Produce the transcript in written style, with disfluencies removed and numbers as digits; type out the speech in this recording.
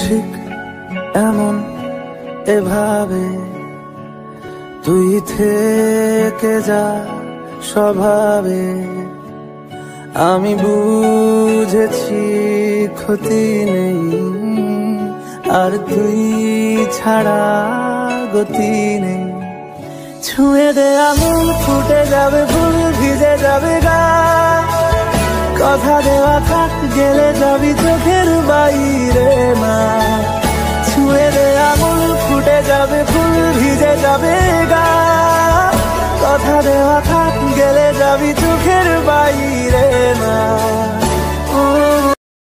ঠিক এমন এভাবে তুই থেকে যা স্বভাবে। আমি বুঝেছি ক্ষতি নেই, আর তুই ছাড়া গতি নেই। ছুঁয়ে দে আঙুল, ফুটে যাবে ফুল, ভিজে যাবে গা। কথা দেওয়া থাক, গেলে যাবি চোখের বাইরে না। ছুঁয়ে দে আঙুল, ফুটে যাবে ফুল, ভিজে যাবে গা। কথা দেওয়া থাক, গেলে যাবি চোখের বাইরে না।